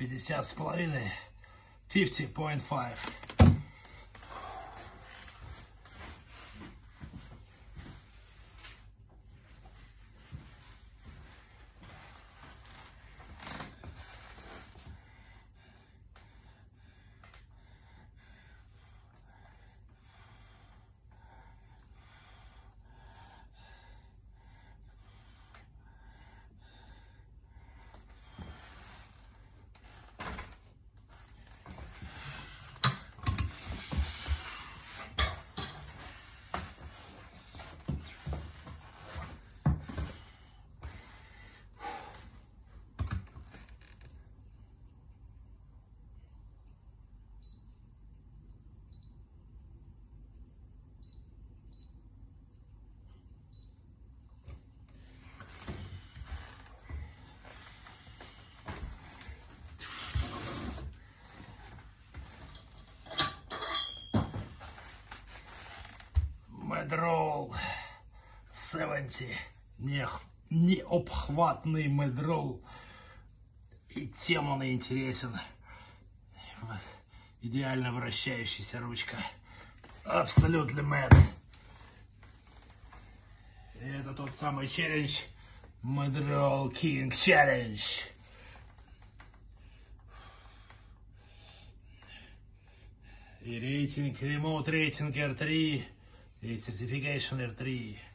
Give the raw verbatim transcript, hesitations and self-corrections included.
пятьдесят с половиной. пятьдесят целых пять. Медрол семьдесят, не, необхватный медрол, и тем он интересен. Вот. Идеально вращающаяся ручка, абсолютно mad. И это тот самый челлендж, Медрол King Challenge. И рейтинг, ремоут рейтинг эр три. И Certification эр три.